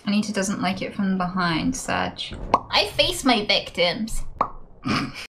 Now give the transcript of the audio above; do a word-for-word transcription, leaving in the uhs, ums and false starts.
Anita doesn't like it from behind, Sag. I face my victims.